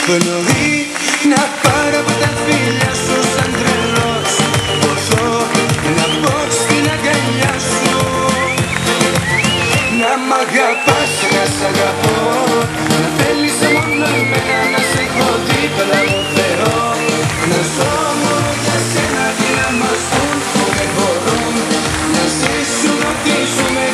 Πνοή να πάρω από τα φίλια σου σαν τρελός. Ποσό να μπω στην αγκαλιά σου. Να μ' αγαπάς, να σ' αγαπώ. Να θέλεις μόνο εμένα, να σε έχω δίπλα μου Θεό. Να ζω μόνο για σένα, τι να μας πουν που δεν μπορούν. Να ζήσουν ό,τι ζούμε